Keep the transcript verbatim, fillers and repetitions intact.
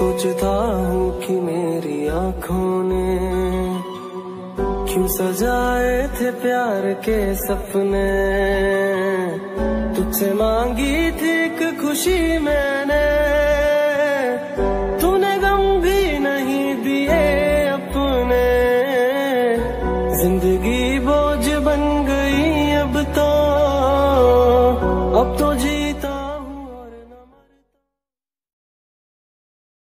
सोचता हूँ कि मेरी आंखों ने क्यों सजाए थे प्यार के सपने। तुझसे मांगी थी एक खुशी मैंने, तूने गम भी नहीं दिए अपने। जिंदगी बोझ बन गई अब तो